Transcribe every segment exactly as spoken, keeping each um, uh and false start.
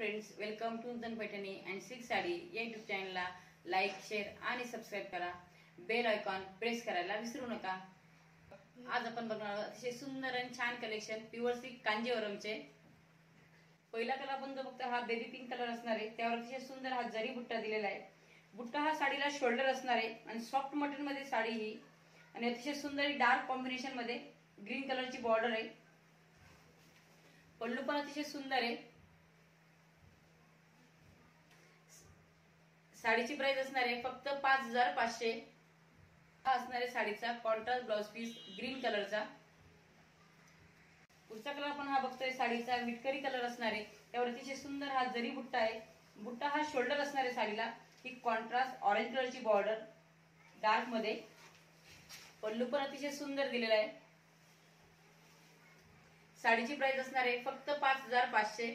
Friends, welcome to Nutan Paithani and silk sari या YouTube चॅनलला like, share आणि सबस्क्राईब करा. बेल आयकॉन प्रेस करायला विसरू नका. आज आपण बघणार आहोत अतिशय सुंदर आणि छान कलेक्शन प्युअर सिल्क कांजीवरमचे. पहिला कलर आपण जो बघतो हा बेबी पिंक कलर असणार आहे. त्यावर अतिशय सुंदर हा जरी बुट्टा दिलेला आहे. बुट्टा हा साडीला शोल्डर असणार आहे आणि सॉफ्ट मटेरियल मध्ये साडी ही आणि अतिशय सुंदर डार्क कॉम्बिनेशन मध्ये ग्रीन कलरची बॉर्डर आहे. पल्लू पण अतिशय सुंदर आहे. साडीची प्राइस असणार आहे फक्त पाच हजार पाचशे. हा असणार आहे साडीचा कॉन्ट्रास्ट ब्लाउज पीस ग्रीन कलरचा. पुढचा कलर आपण हा बघतोय साडीचा विटकरी कलर असणार आहे. त्यावर अतिशय सुंदर हा जरी बुट्टा आहे. बुट्टा हा शोल्डर असणार आहे साडीला. ही कॉन्ट्रास्ट ऑरेंज कलरची बॉर्डर डार्क मध्ये. पल्लू पण अतिशय सुंदर दिलेला आहे. साडीची प्राइस असणार आहे फक्त पाच हजार पाचशे.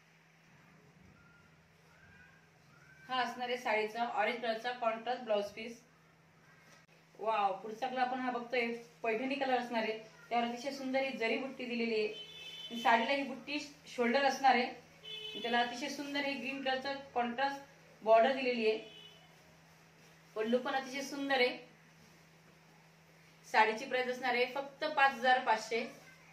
हा असणार आहे साडीचा ऑरेंज कलरचा कॉन्ट्रास्ट ब्लाउज पीस. वाव, पुढचा कलर आपण हा बघतोय पैठणी कलर असणार आहे. त्यावर अतिशय सुंदर ही जरी बुट्टी दिलेली आहे. साडीला ही बुट्टी शोल्डर असणार आहे. त्याला अतिशय सुंदर ही ग्रीन कलरचा कॉन्ट्रास्ट बॉर्डर दिलेली आहे. पल्लू पण अतिशय सुंदर आहे. साडीची प्राइस असणार आहे फक्त पाच हजार पाचशे.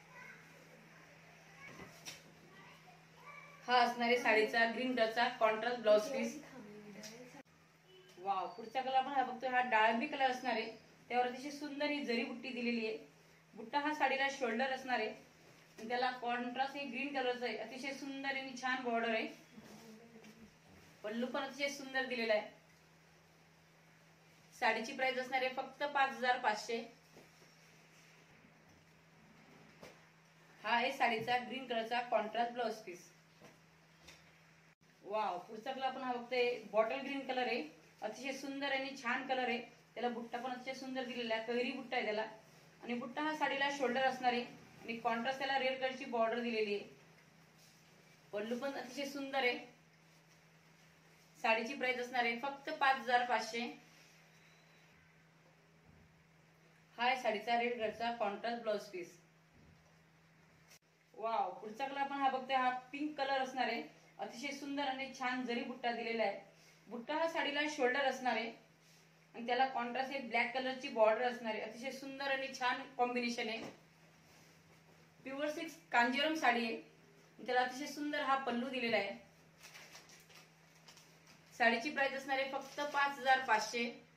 हा असणार आहे साडीचा ग्रीन कलरचा कॉन्ट्रास्ट ब्लाउज पीस. वाव, पुढचा कलर आपण हा बघतोय हा डाळिंबी कलर असणार आहे. त्यावर अतिशय सुंदर ही जरी बुट्टी दिलेली आहे. बुट्टा हा साडीला शोल्डर असणार आहे आणि त्याला कॉन्ट्रास्ट हे ग्रीन कलरचा आहे. अतिशय सुंदर आणि छान बॉर्डर आहे. पल्लू पण अतिशय सुंदर दिलेला आहे. साडीची प्राइस असणार आहे फक्त पाच हजार पाचशे. हा आहे साडीचा ग्रीन कलरचा कॉन्ट्रास्ट ब्लाउज पीस. वाव, पुढचा कलर आपण हा बघतोय बॉटल ग्रीन कलर आहे. अतिशय सुंदर आणि छान कलर आहे. त्याला बुट्टा पण अतिशय सुंदर दिलेला आहे. कैरी बुट्टा आहे त्याला आणि बुट्टा हा साडीला शोल्डर असणार आहे आणि कॉन्ट्रास्ट त्याला रेड कलरची बॉर्डर दिलेली आहे. पल्लू पण अतिशय सुंदर आहे. साडीची प्राइस असणार आहे फक्त पाच हजार पाचशे. हा आहे साडीचा रेड कलरचा कॉन्ट्रास्ट ब्लाउज पीस. वाव, पुढचा कलर आपण हा बघतोय हा पिंक कलर असणार आहे. अतिशय सुंदर आणि छान जरी बुट्टा दिलेला आहे. बुट्टा हा साडीला शोल्डर असणार आहे आणि त्याला कॉन्ट्रास्ट एक ब्लॅक कलरची बॉर्डर असणार आहे. अतिशय सुंदर आणि छान कॉम्बिनेशन आहे. प्युअर सिल्क कांजीवरम साडी आहे. त्याला अतिशय सुंदर हा पल्लू दिलेला आहे. साडीची प्राइस असणार आहे फक्त पाच हजार पाचशे.